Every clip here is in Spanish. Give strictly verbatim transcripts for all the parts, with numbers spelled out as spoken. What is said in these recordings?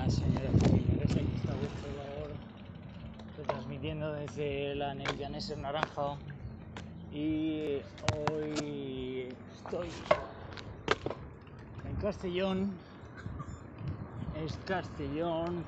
Buenas señoras y señores, aquí está vuestro valor retransmitiendo desde la Nevillanese Naranjo y hoy estoy en Castellón, es Castellón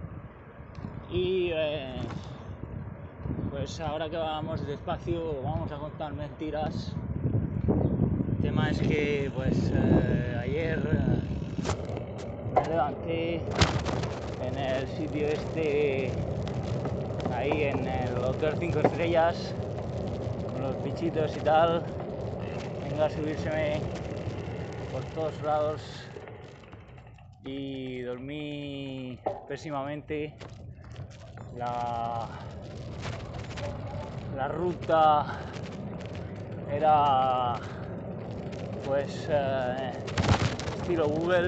y eh, pues ahora que vamos despacio vamos a contar mentiras. El tema es que pues eh, ayer eh, me levanté en el sitio este, ahí en el Hotel cinco Estrellas, con los bichitos y tal. Venga a subírseme por todos lados y dormí pésimamente. La, la ruta era pues eh, estilo Google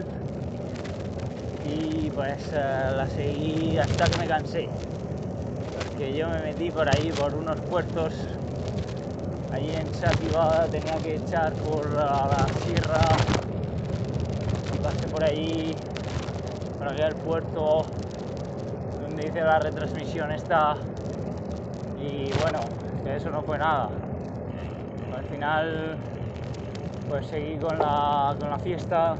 y pues eh, la seguí hasta que me cansé, porque yo me metí por ahí por unos puertos. Allí en Sativa tenía que echar por la, la sierra y pasé por allí para aquel puerto donde hice la retransmisión esta, y bueno, que eso no fue nada. Al final pues seguí con la, con la fiesta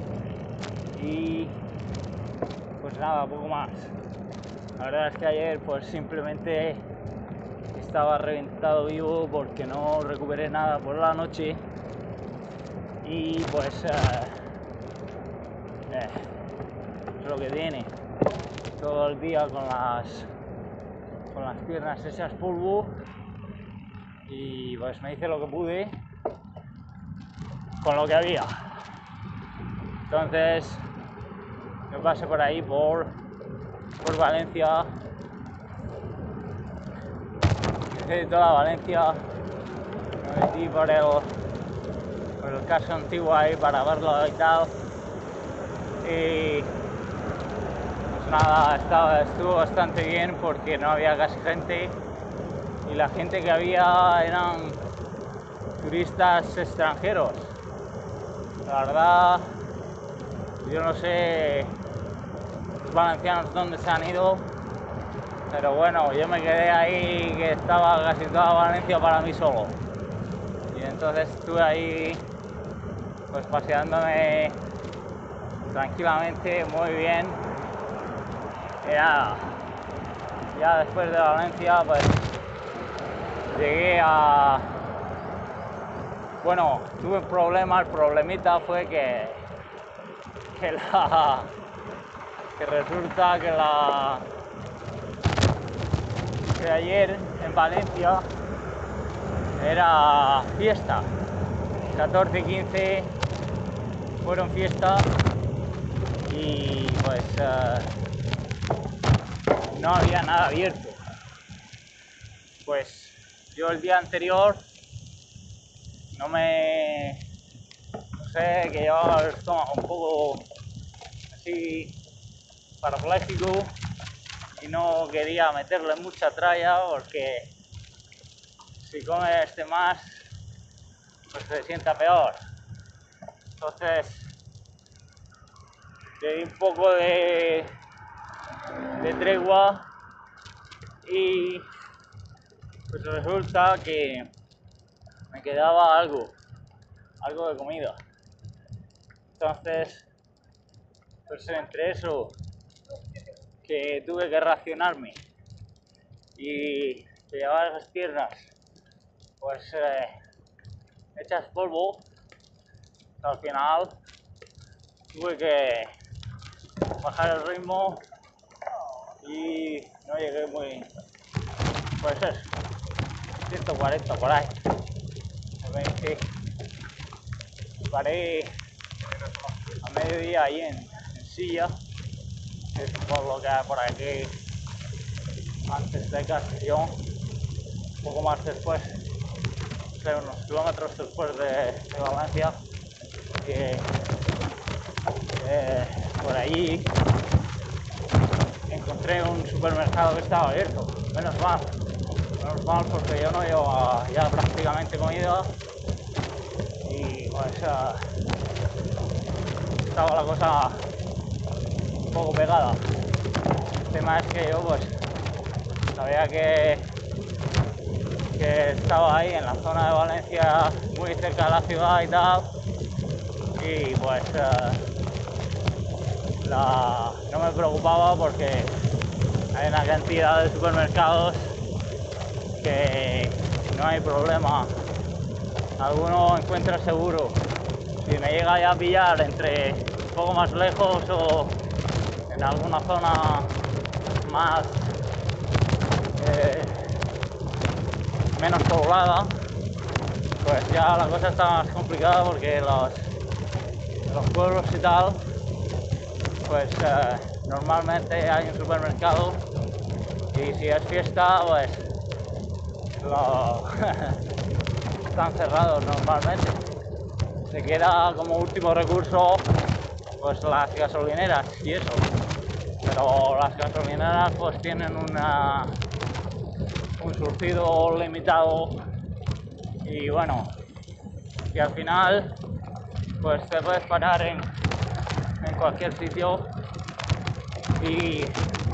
y pues nada, poco más. La verdad es que ayer pues simplemente estaba reventado vivo porque no recuperé nada por la noche y pues eh, eh, es lo que tiene. Todo el día con las con las piernas hechas polvo y pues me hice lo que pude con lo que había. Entonces me pasé por ahí por, por Valencia, hice toda Valencia, me metí por el, por el caso antiguo ahí para verlo y tal, y pues nada, estaba, estuvo bastante bien porque no había casi gente y la gente que había eran turistas extranjeros. La verdad, yo no sé los valencianos dónde se han ido, pero bueno, yo me quedé ahí que estaba casi toda Valencia para mí solo. Y entonces estuve ahí pues paseándome tranquilamente, muy bien. Y nada, ya después de Valencia pues llegué a... Bueno, tuve un problema, el problemita fue que, que la... que resulta que la... que ayer en Valencia era fiesta, catorce y quince fueron fiesta y pues uh, no había nada abierto. Pues yo el día anterior no me... no sé, que llevaba el estómago un poco así parapléjico y no quería meterle mucha tralla porque si come este más pues se sienta peor. Entonces le di un poco de, de tregua y pues resulta que me quedaba algo, algo de comida. Entonces pues entre eso que tuve que racionarme y que llevaba las piernas pues eh, hechas polvo, al final tuve que bajar el ritmo y no llegué muy, pues eso, ciento cuarenta por ahí. veinte. Paré a mediodía ahí en, en Silla, que es por lo que hay por aquí antes de Castellón, un poco más después, o sea, unos kilómetros después de, de Valencia, que eh, por allí encontré un supermercado que estaba abierto. Menos mal, menos mal porque yo no llevo ya prácticamente comida y pues uh, estaba la cosa un poco pegada. El tema es que yo pues sabía que, que estaba ahí en la zona de Valencia, muy cerca de la ciudad y tal, y pues eh, la, no me preocupaba porque hay una cantidad de supermercados que no hay problema, alguno encuentra seguro. Si me llega ya a pillar entre un poco más lejos o en alguna zona más eh, menos poblada, pues ya la cosa está más complicada porque los, los pueblos y tal, pues eh, normalmente hay un supermercado y si es fiesta pues lo están cerrados normalmente. Se queda como último recurso pues las gasolineras y eso, pero las gasolineras pues tienen una un surtido limitado y bueno, y al final pues te puedes parar en, en cualquier sitio y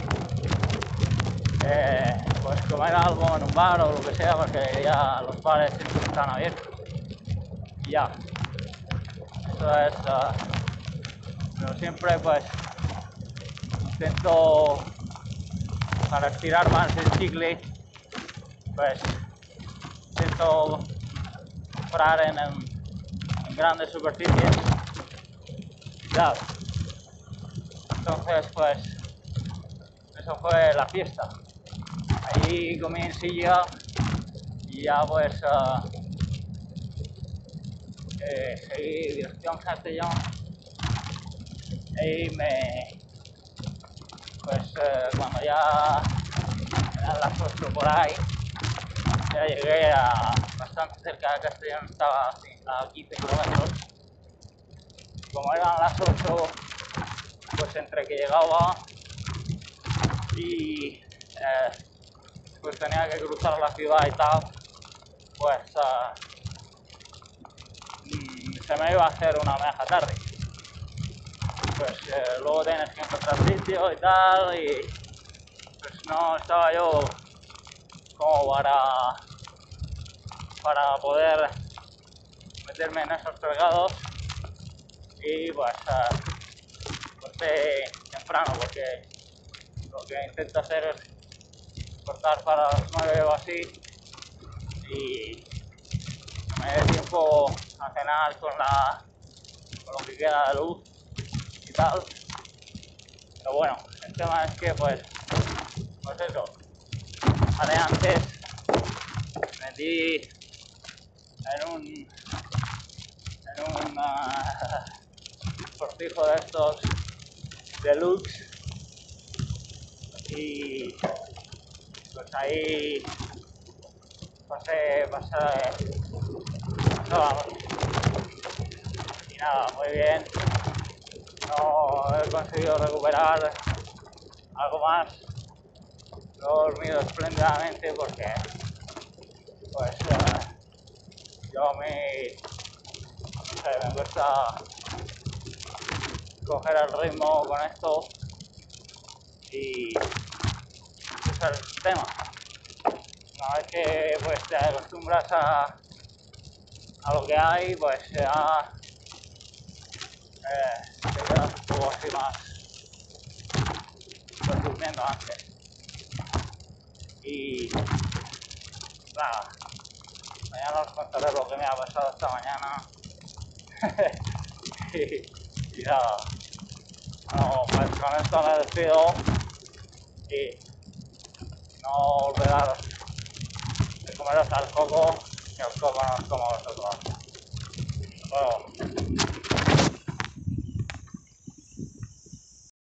eh, pues comer algo en un bar o lo que sea, porque ya los bares siempre están abiertos y ya. Eso es uh, pero siempre pues intento, para estirar más el chicle, pues intento comprar en, en, en grandes superficies y tal. Entonces pues eso fue la fiesta. Allí comí en silla y ya pues uh, eh, seguí dirección Castellón y me pues eh, cuando ya eran las ocho por ahí ya llegué a bastante cerca de Castellón, estaba así, a quince kilómetros. Como eran las ocho, pues entre que llegaba y eh, pues tenía que cruzar la ciudad y tal, pues uh, se me iba a hacer una meja tarde. Pues eh, luego tienes que encontrar sitio y tal, y pues no estaba yo como para para poder meterme en esos fregados y pues uh, corté temprano, porque lo que intento hacer es cortar para las nueve o así y me dé tiempo a cenar con la con lo que queda de luz y tal. Pero bueno, el tema es que pues pues eso, haré antes, me metí en un en un uh, cortijo de estos deluxe y pues ahí pasé, pasé, pasó, y nada, muy bien. No he conseguido recuperar algo más, he dormido espléndidamente porque pues uh, yo me, no sé, me cuesta coger el ritmo con esto y ese es el tema. Una vez que pues te acostumbras a, a lo que hay, pues ya eh, te quedas un poco así más pues, durmiendo antes. Y nada, mañana os contaré lo que me ha pasado esta mañana. y, y nada, no, pues con esto me despido y no olvidaros de comeros al coco, que el coco no os coma a vosotros. Hasta luego.